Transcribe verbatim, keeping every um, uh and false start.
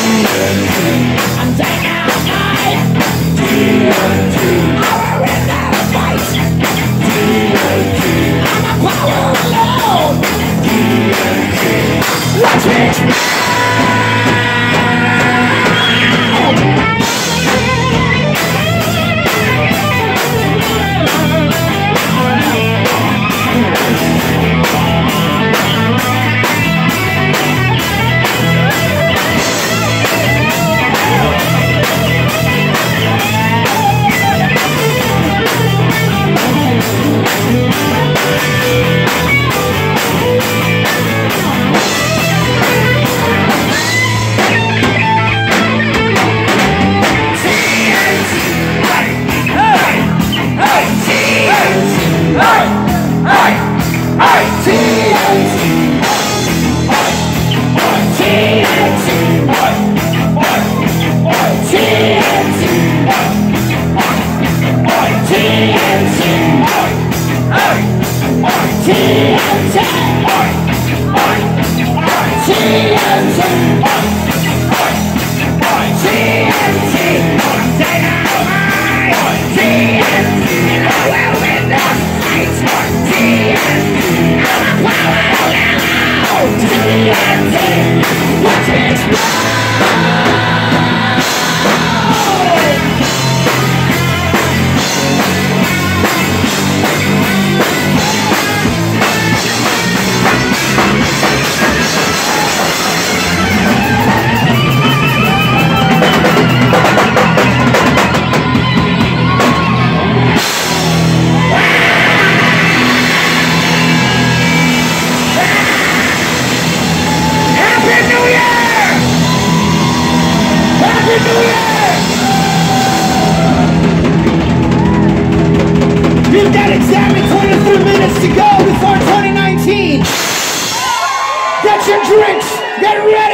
I'm taking out my T N T. Power in that fight. T N T. I'm a power alone. T N T. Watch it. You've got exactly twenty-three minutes to go before twenty nineteen. Get your drinks, get ready.